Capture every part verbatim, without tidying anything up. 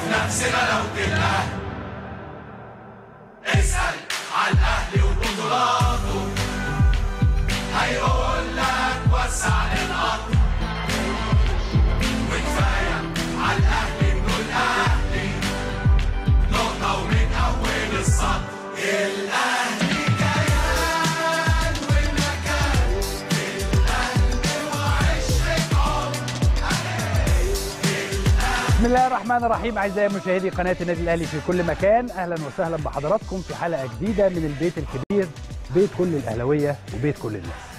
وفي نفس غلاوة الأهل. اسأل على الأهلي وبطولاته هيقول لك وسع للقطر، وكفاية على الأهلي إنه الأهلي نقطة ومن أول السطر. الأهلي كيان والمكان القلب وعشرة عمر. بسم الله الرحمن الرحيم. اعزائي مشاهدي قناه النادي الاهلي في كل مكان، اهلا وسهلا بحضراتكم في حلقه جديده من البيت الكبير، بيت كل الاهلاويه وبيت كل الناس.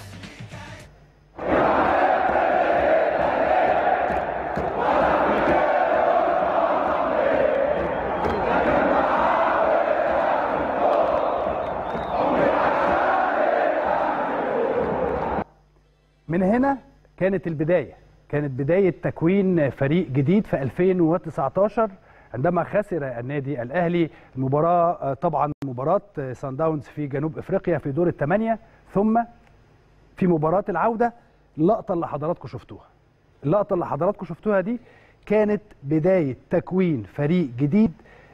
من هنا كانت البدايه، كانت بداية تكوين فريق جديد في ألفين وتسعتاشر عندما خسر النادي الأهلي المباراة، طبعا مباراة سان داونز في جنوب إفريقيا في دور الثمانية، ثم في مباراة العودة. اللقطة اللي حضراتكم شفتوها اللقطة اللي حضراتكم شفتوها دي كانت بداية تكوين فريق جديد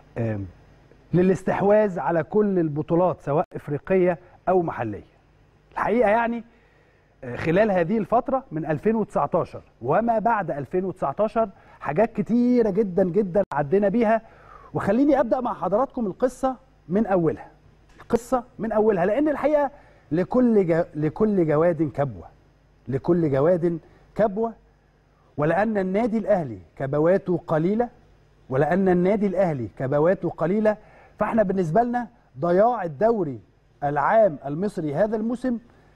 للاستحواذ على كل البطولات سواء إفريقية أو محلية. الحقيقة يعني خلال هذه الفترة من ألفين وتسعتاشر وما بعد ألفين وتسعتاشر حاجات كتيرة جدا جدا عدينا بيها، وخليني أبدأ مع حضراتكم القصة من أولها. القصة من أولها لأن الحقيقة لكل جو... لكل جواد كبوة، لكل جواد كبوة، ولأن النادي الأهلي كبواته قليلة ولأن النادي الأهلي كبواته قليلة فإحنا بالنسبة لنا ضياع الدوري العام المصري هذا الموسم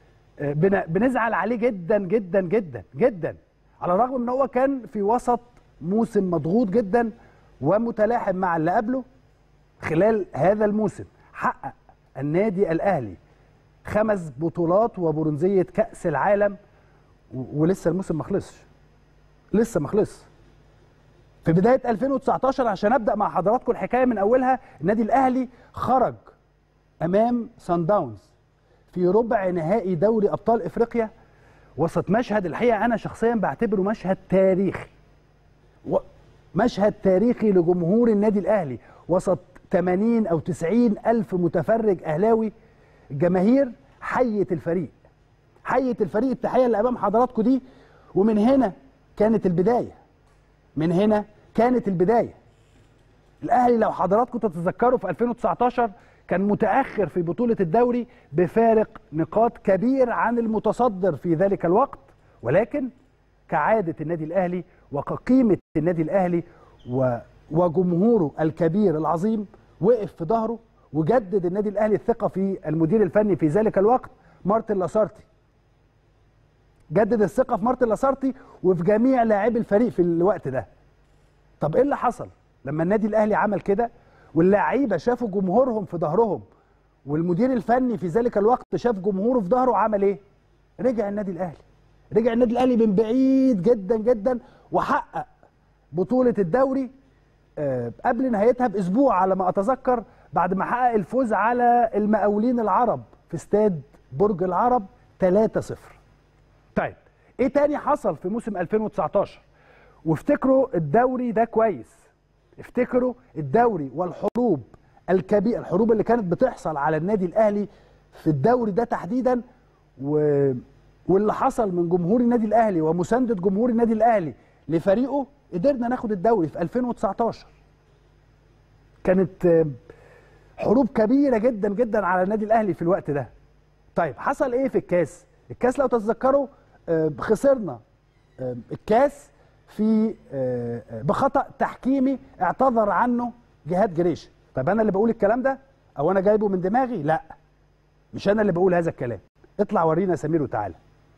بنزعل عليه جدا جدا جدا جدا، على الرغم ان هو كان في وسط موسم مضغوط جدا ومتلاحم مع اللي قبله. خلال هذا الموسم حقق النادي الاهلي خمس بطولات وبرونزيه كاس العالم، ولسه الموسم ما خلصش، لسه ما خلصش. في بدايه ألفين وتسعتاشر عشان ابدا مع حضراتكم الحكايه من اولها، النادي الاهلي خرج امام سان داونز في ربع نهائي دوري أبطال إفريقيا وسط مشهد الحقيقة أنا شخصيا بعتبره مشهد تاريخي، مشهد تاريخي لجمهور النادي الأهلي وسط ثمانين أو تسعين ألف متفرج أهلاوي. الجماهير حيت الفريق، حيت الفريق التحية اللي أمام حضراتكم دي، ومن هنا كانت البداية، من هنا كانت البداية. الأهلي لو حضراتكم تتذكروا في ألفين وتسعتاشر كان متأخر في بطولة الدوري بفارق نقاط كبير عن المتصدر في ذلك الوقت، ولكن كعادة النادي الأهلي وكقيمة النادي الأهلي وجمهوره الكبير العظيم وقف في ظهره، وجدد النادي الأهلي الثقة في المدير الفني في ذلك الوقت مارتن لاسارتي. جدد الثقة في مارتن لاسارتي وفي جميع لاعبي الفريق في الوقت ده. طب إيه اللي حصل لما النادي الأهلي عمل كده واللاعيبه شافوا جمهورهم في ظهرهم والمدير الفني في ذلك الوقت شاف جمهوره في ظهره؟ عمل ايه؟ رجع النادي الاهلي، رجع النادي الاهلي من بعيد جدا جدا وحقق بطوله الدوري قبل نهايتها باسبوع على ما اتذكر، بعد ما حقق الفوز على المقاولين العرب في استاد برج العرب ثلاثة صفر. طيب ايه تاني حصل في موسم ألفين وتسعتاشر؟ وافتكروا الدوري ده كويس، افتكروا الدوري والحروب الكبيرة، الحروب اللي كانت بتحصل على النادي الأهلي في الدوري ده تحديدا، و... واللي حصل من جمهور النادي الأهلي ومساندة جمهور النادي الأهلي لفريقه. قدرنا ناخد الدوري في ألفين وتسعتاشر. كانت حروب كبيرة جدا جدا على النادي الأهلي في الوقت ده. طيب حصل ايه في الكاس؟ الكاس لو تتذكروا خسرنا الكاس في بخطأ تحكيمي اعتذر عنه جهاد جريشة. طب انا اللي بقول الكلام ده او انا جايبه من دماغي؟ لا، مش انا اللي بقول هذا الكلام. اطلع ورينا سمير وتعالى.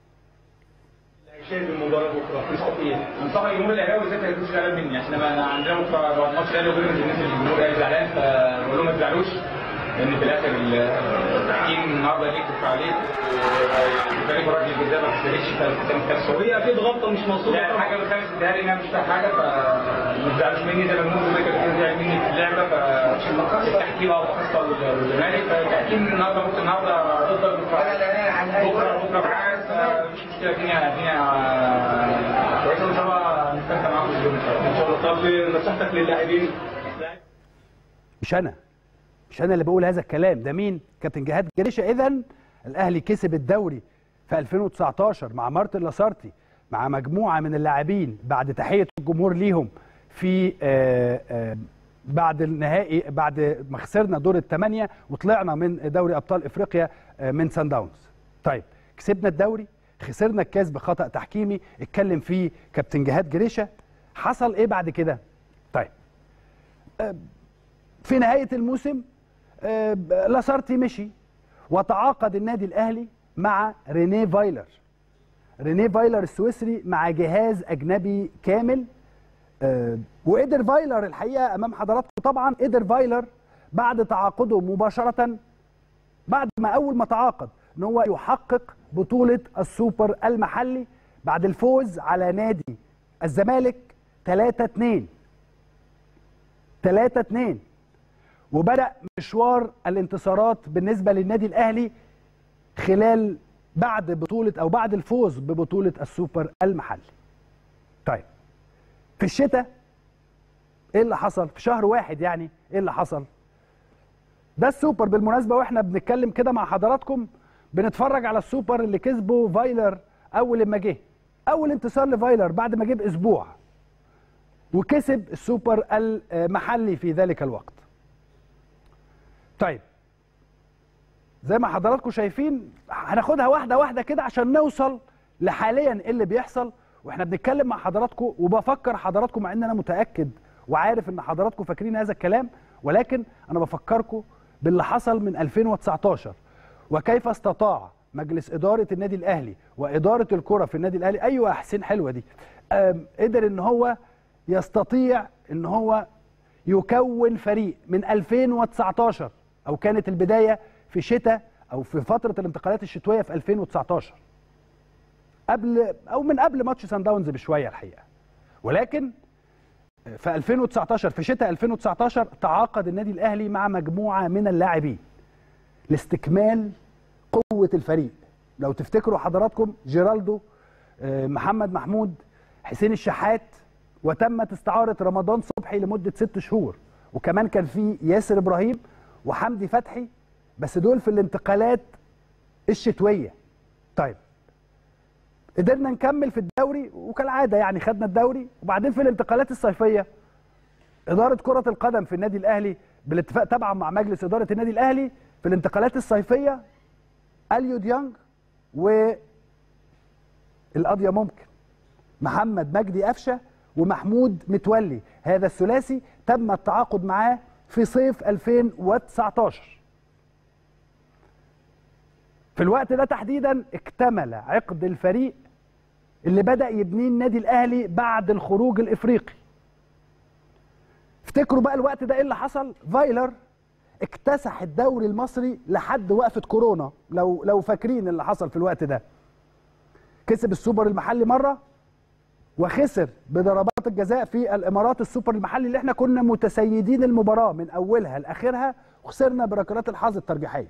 شايف المباراه بكره مش خطير، انصحك الجمهور الاهلاوي ازاي ما يكونش زعلان مني، عشان انا عندنا بكره ماتش الاهلي وبيراميدز الناس الجمهور قاعد زعلان، فبقول لهم ما تزعلوش لان في الاخر التحكيم النهارده ليك دفع عليك وفريق راجل الجزاء ما بيشتركش في الكاس. هي اكيد غلطه مش مقصوده، لا حاجه بالخامس اديها لي انها مش فيها حاجه، فما تزعلوش مني زي ما بنقول زي كده زعل مني في اللعبه. فالتحكيم اه خاصه للزمالك، فالتحكيم النهارده ممكن النهارده ضد بكره بكره معاك مش مشكله. الدنيا الدنيا كويسه ان شاء الله نستمتع معاكم اليوم ان شاء الله. طب نصيحتك للاعبين؟ مش انا مش انا اللي بقول هذا الكلام، ده مين؟ كابتن جهاد جريشه. اذا الاهلي كسب الدوري في ألفين وتسعتاشر مع مارتن لاسارتي مع مجموعه من اللاعبين بعد تحيه الجمهور ليهم في آآ آآ بعد النهائي، بعد ما خسرنا دور الثمانيه وطلعنا من دوري ابطال افريقيا من سان داونز. طيب كسبنا الدوري، خسرنا الكاس بخطأ تحكيمي اتكلم فيه كابتن جهاد جريشه. حصل ايه بعد كده؟ طيب في نهايه الموسم لاسارتي مشي وتعاقد النادي الاهلي مع رينيه فايلر. رينيه فايلر السويسري مع جهاز اجنبي كامل. أه وقدر فايلر الحقيقه امام حضراتكم طبعا، قدر فايلر بعد تعاقده مباشره، بعد ما اول ما تعاقد، ان هو يحقق بطوله السوبر المحلي بعد الفوز على نادي الزمالك ثلاثة اثنين ثلاثة اثنين. وبدأ مشوار الانتصارات بالنسبه للنادي الاهلي خلال بعد بطوله او بعد الفوز ببطوله السوبر المحلي. طيب في الشتاء ايه اللي حصل؟ في شهر واحد يعني ايه اللي حصل؟ ده السوبر بالمناسبه، واحنا بنتكلم كده مع حضراتكم بنتفرج على السوبر اللي كسبه فايلر اول ما جه، اول انتصار لفايلر بعد ما جه باسبوع، وكسب السوبر المحلي في ذلك الوقت. طيب زي ما حضراتكم شايفين هناخدها واحده واحده كده عشان نوصل لحاليا ايه اللي بيحصل واحنا بنتكلم مع حضراتكم، وبفكر حضراتكم مع ان انا متاكد وعارف ان حضراتكم فاكرين هذا الكلام، ولكن انا بفكركم باللي حصل من ألفين وتسعتاشر وكيف استطاع مجلس اداره النادي الاهلي واداره الكره في النادي الاهلي، ايوه حسين حلوه دي، قدر ان هو يستطيع ان هو يكون فريق من ألفين وتسعتاشر، او كانت البدايه في شتاء او في فتره الانتقالات الشتويه في ألفين وتسعتاشر، قبل او من قبل ماتش سان داونز بشويه الحقيقه. ولكن في ألفين وتسعتاشر في شتاء ألفين وتسعتاشر تعاقد النادي الاهلي مع مجموعه من اللاعبين لاستكمال قوه الفريق. لو تفتكروا حضراتكم جيرالدو، محمد محمود، حسين الشحات، وتمت استعاره رمضان صبحي لمده ست شهور، وكمان كان في ياسر ابراهيم وحمدي فتحي، بس دول في الانتقالات الشتويه. طيب قدرنا نكمل في الدوري وكالعاده يعني خدنا الدوري، وبعدين في الانتقالات الصيفيه اداره كره القدم في النادي الاهلي بالاتفاق طبعا مع مجلس اداره النادي الاهلي في الانتقالات الصيفيه اليو ديانج والقضيه ممكن محمد مجدي قفشه ومحمود متولي، هذا الثلاثي تم التعاقد معاه في صيف ألفين وتسعتاشر. في الوقت ده تحديدا اكتمل عقد الفريق اللي بدأ يبنيه النادي الاهلي بعد الخروج الافريقي. افتكروا بقى الوقت ده ايه اللي حصل؟ فايلر اكتسح الدوري المصري لحد وقفه كورونا، لو لو فاكرين اللي حصل في الوقت ده. كسب السوبر المحلي مره، وخسر بضربات الجزاء في الامارات السوبر المحلي اللي احنا كنا متسيدين المباراه من اولها لاخرها، وخسرنا بركلات الحظ الترجيحيه.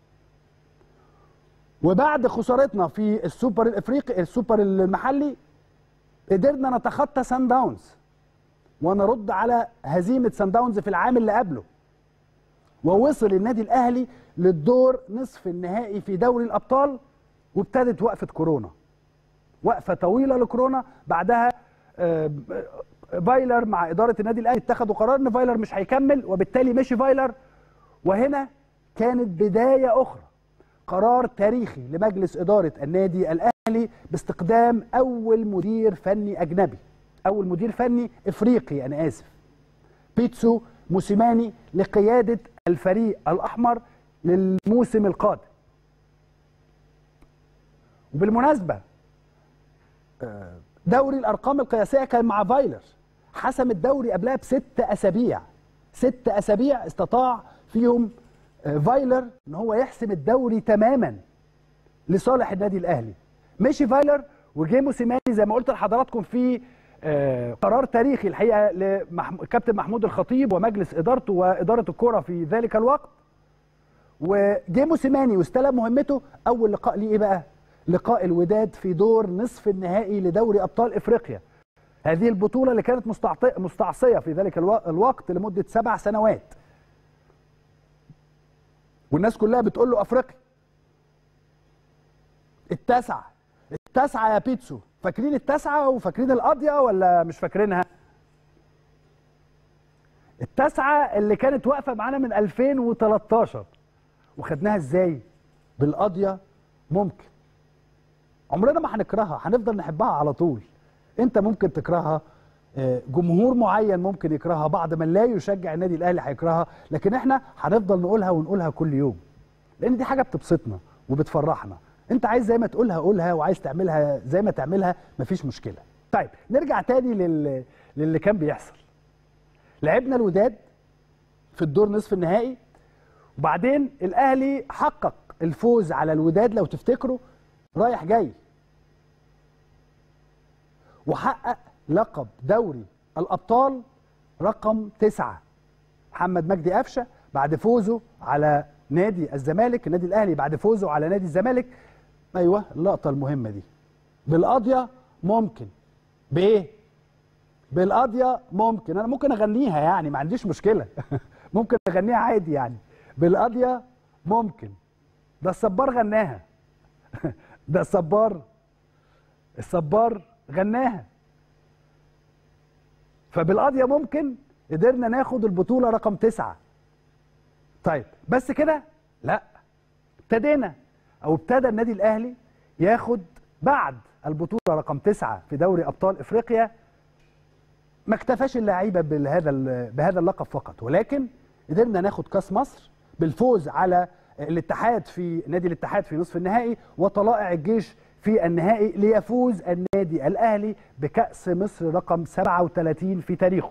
وبعد خسارتنا في السوبر الافريقي السوبر المحلي قدرنا نتخطى سان داونز ونرد على هزيمه سان داونز في العام اللي قبله، ووصل النادي الاهلي للدور نصف النهائي في دوري الابطال، وابتدت وقفه كورونا، وقفه طويله لكورونا. بعدها فايلر مع اداره النادي الاهلي اتخذوا قرار ان فايلر مش هيكمل، وبالتالي مشي فايلر. وهنا كانت بدايه اخرى، قرار تاريخي لمجلس اداره النادي الاهلي باستقدام اول مدير فني اجنبي، اول مدير فني افريقي انا اسف، بيتسو موسيماني، لقياده الفريق الاحمر للموسم القادم. وبالمناسبه دوري الارقام القياسيه كان مع فايلر، حسم الدوري قبلها بست اسابيع، ست اسابيع استطاع فيهم فايلر ان هو يحسم الدوري تماما لصالح النادي الاهلي. مشي فايلر وجه موسيماني زي ما قلت لحضراتكم في قرار تاريخي الحقيقه لكابتن محمود الخطيب ومجلس ادارته واداره الكره في ذلك الوقت. وجه موسيماني واستلم مهمته. اول لقاء ليه ايه بقى؟ لقاء الوداد في دور نصف النهائي لدوري ابطال افريقيا. هذه البطولة اللي كانت مستعصية في ذلك الوقت لمدة سبع سنوات، والناس كلها بتقول له أفريقيا. التاسعة التاسعة يا بيتسو، فاكرين التاسعة وفاكرين القضية ولا مش فاكرينها؟ التاسعة اللي كانت واقفة معانا من ألفين وتلتاشر، وخدناها ازاي؟ بالقضية. ممكن عمرنا ما هنكرهها، هنفضل نحبها على طول. انت ممكن تكرهها، جمهور معين ممكن يكرهها، بعض من لا يشجع النادي الاهلي هيكرهها، لكن احنا هنفضل نقولها ونقولها كل يوم، لان دي حاجه بتبسطنا وبتفرحنا. انت عايز زي ما تقولها قولها، وعايز تعملها زي ما تعملها، مفيش مشكله. طيب نرجع تاني لل... للي كان بيحصل. لعبنا الوداد في الدور نصف النهائي، وبعدين الاهلي حقق الفوز على الوداد لو تفتكروا، رايح جاي، وحقق لقب دوري الابطال رقم تسعة. محمد مجدي قفشه بعد فوزه على نادي الزمالك، النادي الاهلي بعد فوزه على نادي الزمالك. ايوه اللقطه المهمه دي، بالقضيه ممكن. بايه؟ بالقضيه ممكن. انا ممكن اغنيها يعني، ما عنديش مشكله ممكن اغنيها عادي يعني. بالقضيه ممكن. ده الصبار غناها ده الصبار الصبار غناها. فبالقضيه ممكن قدرنا ناخد البطوله رقم تسعة. طيب بس كده؟ لا، ابتدينا او ابتدى النادي الاهلي ياخد بعد البطوله رقم تسعة في دوري ابطال افريقيا. ما اكتفاش اللعيبه بهذا بهذا اللقب فقط، ولكن قدرنا ناخد كاس مصر بالفوز على الاتحاد في نادي الاتحاد في نصف النهائي، وطلائع الجيش في النهائي، ليفوز النادي الاهلي بكأس مصر رقم سبعة وثلاثين في تاريخه.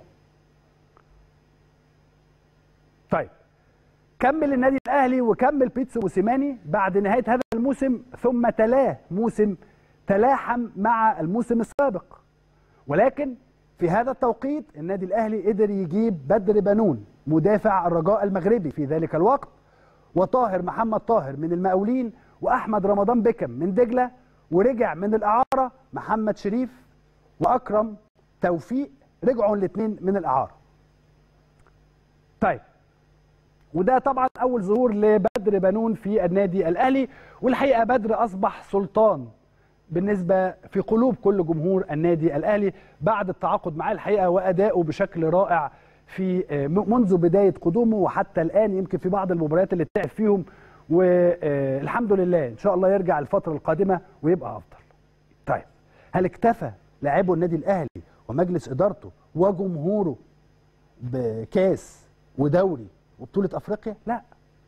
طيب كمل النادي الاهلي وكمل بيتسو موسيماني بعد نهايه هذا الموسم، ثم تلاه موسم تلاحم مع الموسم السابق، ولكن في هذا التوقيت النادي الاهلي قدر يجيب بدر بنون مدافع الرجاء المغربي في ذلك الوقت، وطاهر محمد طاهر من المقاولين، واحمد رمضان بكم من دجله، ورجع من الاعاره محمد شريف واكرم توفيق، رجعوا الاثنين من الاعاره. طيب وده طبعا اول ظهور لبدر بنون في النادي الاهلي، والحقيقه بدر اصبح سلطان بالنسبه في قلوب كل جمهور النادي الاهلي بعد التعاقد معاه الحقيقه، واداؤه بشكل رائع في منذ بدايه قدومه وحتى الان. يمكن في بعض المباريات اللي تعب فيهم، والحمد لله ان شاء الله يرجع الفتره القادمه ويبقى افضل. طيب هل اكتفى لاعبو النادي الاهلي ومجلس ادارته وجمهوره بكاس ودوري وبطوله افريقيا؟ لا،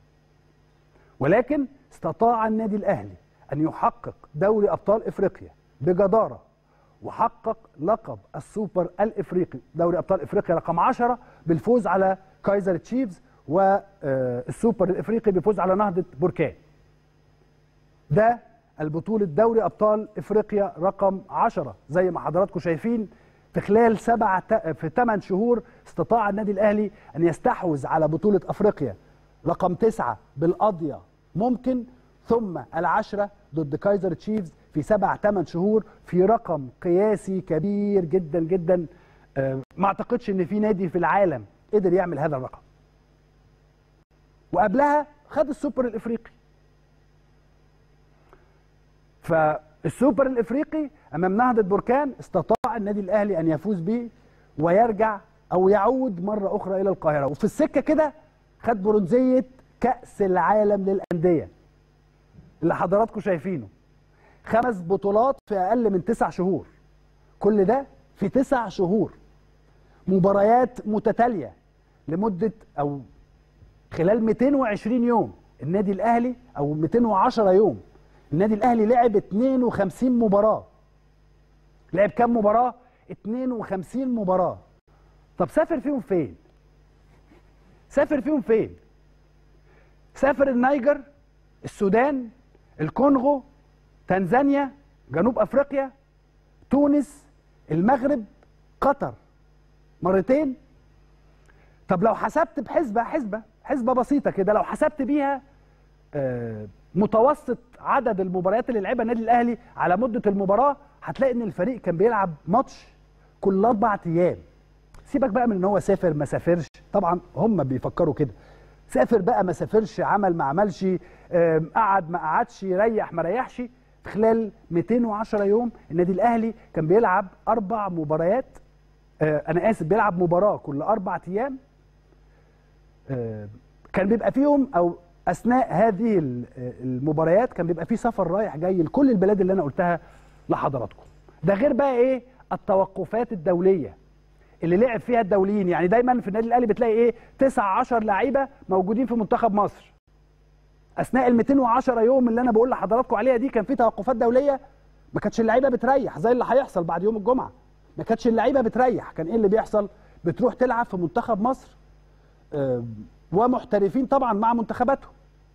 ولكن استطاع النادي الاهلي ان يحقق دوري ابطال افريقيا بجداره، وحقق لقب السوبر الافريقي دوري ابطال افريقيا رقم عشرة بالفوز على كايزر تشيفز، والسوبر الافريقي بفوز على نهضه بركان. ده البطوله دوري ابطال افريقيا رقم عشرة زي ما حضراتكم شايفين. في خلال سبعة في ثمان شهور استطاع النادي الاهلي ان يستحوذ على بطوله افريقيا رقم تسعة بالقضيه ممكن، ثم العشرة ضد كايزر تشيفز في سبع ثمان شهور، في رقم قياسي كبير جدا جدا. ما اعتقدش ان في نادي في العالم قدر يعمل هذا الرقم. وقبلها خد السوبر الافريقي. فالسوبر الافريقي امام نهضه بركان استطاع النادي الاهلي ان يفوز به ويرجع او يعود مره اخرى الى القاهره، وفي السكه كده خد برونزيه كاس العالم للانديه اللي حضراتكم شايفينه. خمس بطولات في اقل من تسع شهور، كل ده في تسع شهور، مباريات متتاليه لمده او خلال مئتين وعشرين يوم. النادي الاهلي او مئتين وعشرة يوم النادي الاهلي لعب اثنين وخمسين مباراه. لعب كام مباراه؟ اثنين وخمسين مباراه. طب سافر فيهم فين؟ سافر فيهم فين؟ سافر النيجر، السودان، الكونغو، تنزانيا، جنوب افريقيا، تونس، المغرب، قطر، مرتين. طب لو حسبت بحسبه حسبه حسبه بسيطه كده، لو حسبت بيها آه متوسط عدد المباريات اللي لعبها النادي الاهلي على مده المباراه، هتلاقي ان الفريق كان بيلعب ماتش كل اربع ايام. سيبك بقى من ان هو سافر ما سافرش، طبعا هم بيفكروا كده، سافر بقى ما سافرش، عمل ما عملش، قعد ما قعدش، ريح ما ريحش. في خلال مئتين وعشرة يوم النادي الاهلي كان بيلعب اربع مباريات، انا اسف بيلعب مباراه كل اربع ايام. كان بيبقى فيهم او اثناء هذه المباريات كان بيبقى في سفر رايح جاي لكل البلاد اللي انا قلتها لحضراتكم. ده غير بقى ايه التوقفات الدوليه اللي لعب فيها الدوليين. يعني دايما في النادي الاهلي بتلاقي ايه تسعة عشر لعيبه موجودين في منتخب مصر. اثناء ال مئتين وعشرة يوم اللي انا بقول لحضراتكم عليها دي كان في توقفات دوليه، ما كانتش اللعيبه بتريح زي اللي هيحصل بعد يوم الجمعه. ما كانتش اللعيبه بتريح، كان ايه اللي بيحصل؟ بتروح تلعب في منتخب مصر آه ومحترفين طبعا مع منتخباتهم.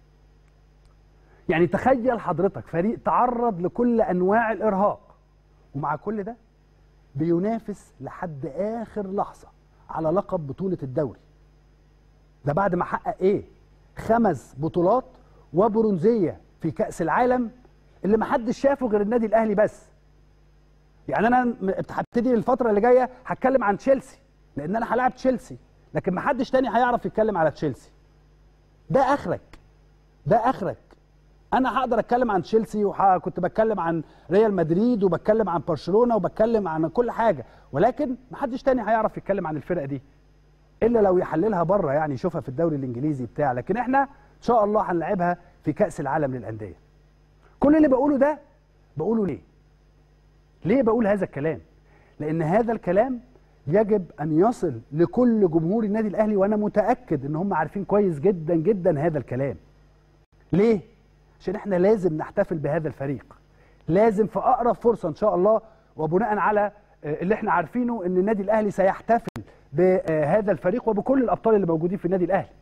يعني تخيل حضرتك فريق تعرض لكل انواع الارهاق ومع كل ده بينافس لحد اخر لحظه على لقب بطوله الدوري. ده بعد ما حقق ايه؟ خمس بطولات وبرونزيه في كاس العالم اللي ما حدش شافه غير النادي الاهلي بس. يعني انا هبتدي الفتره اللي جايه هتكلم عن تشيلسي لان انا هلاعب تشيلسي، لكن ما حدش تاني هيعرف يتكلم على تشيلسي. ده اخرك، ده اخرك. انا هقدر اتكلم عن تشيلسي وكنت بتكلم عن ريال مدريد وبتكلم عن برشلونه وبتكلم عن كل حاجه، ولكن ما حدش تاني هيعرف يتكلم عن الفرقه دي الا لو يحللها بره، يعني يشوفها في الدوري الانجليزي بتاع. لكن احنا ان شاء الله هنلعبها في كاس العالم للانديه. كل اللي بقوله ده بقوله ليه؟ ليه بقول هذا الكلام؟ لان هذا الكلام يجب ان يصل لكل جمهور النادي الاهلي، وانا متاكد ان هم عارفين كويس جدا جدا هذا الكلام. ليه؟ عشان احنا لازم نحتفل بهذا الفريق، لازم في اقرب فرصه ان شاء الله، وبناء على اللي احنا عارفينه ان النادي الاهلي سيحتفل بهذا الفريق وبكل الابطال اللي موجودين في النادي الاهلي.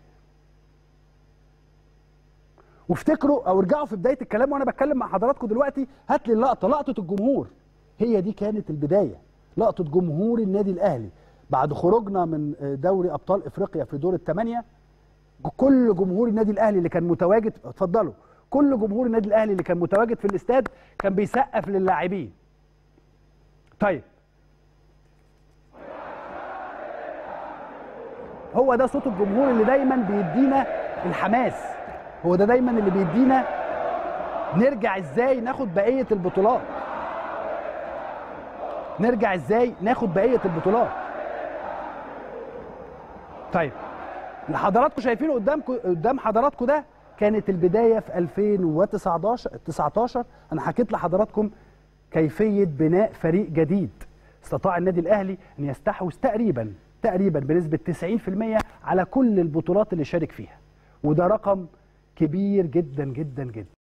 وافتكروا او ارجعوا في بدايه الكلام وانا بتكلم مع حضراتكم دلوقتي، هات لي اللقطه، لقطه الجمهور. هي دي كانت البدايه، لقطه جمهور النادي الاهلي بعد خروجنا من دوري ابطال افريقيا في دور الثمانيه. كل جمهور النادي الاهلي اللي كان متواجد، اتفضلوا، كل جمهور النادي الاهلي اللي كان متواجد في الاستاد كان بيسقف للاعبين. طيب هو ده صوت الجمهور اللي دايما بيدينا الحماس، هو ده دايما اللي بيدينا نرجع ازاي ناخد بقيه البطولات، نرجع ازاي ناخد بقيه البطولات. طيب اللي حضراتكم شايفينه قدامكم قدام حضراتكم ده كانت البدايه في ألفين وتسعتاشر. انا حكيت لحضراتكم كيفيه بناء فريق جديد. استطاع النادي الاهلي ان يستحوذ تقريبا تقريبا بنسبه تسعين في المية على كل البطولات اللي شارك فيها، وده رقم كبير جدا جدا جدا.